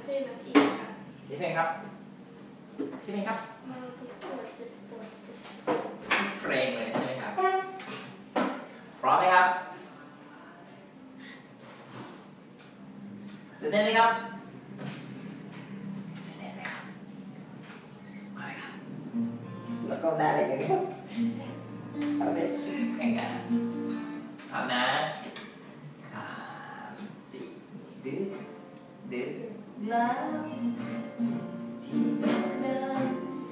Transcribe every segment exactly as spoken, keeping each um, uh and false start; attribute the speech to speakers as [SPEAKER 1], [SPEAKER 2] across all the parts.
[SPEAKER 1] ชื่อนาทีค่ะ
[SPEAKER 2] ชื่อเพลงครับชื่อเพลงครับ
[SPEAKER 1] มาทุกปวดจุดปวด
[SPEAKER 2] เพลงเลยใช่ไหมครับพร้อมไหมครับตื่นเต้นไหมครับตื่นเต้นไหมครับมาไหมครับแล้วก็ได้อะไรกันครับเอาไปแข่งกันพร้อมนะสามสี่ดื้อดื้อแล้วที่เดินเดิน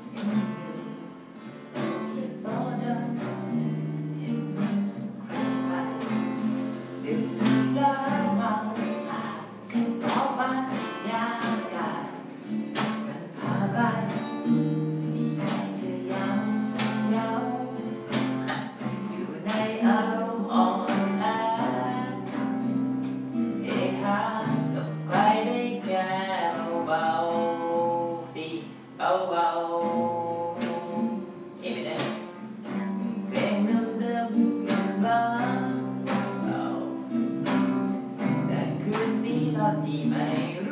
[SPEAKER 2] ที่โต๊ะเดินเห็นใครไปดื้อแล้วเมาสาบกันเพราะบรรยากาศมันพาไปมีใจก็ยังเหงาอยู่ในอารมณ์อ่อนแอเฮฮากับใครได้แค่เบาๆสิเบาๆเอ๊ะไม่ได้เพลงเดิมๆยังบ้าแต่คืนนี้เราจีไม่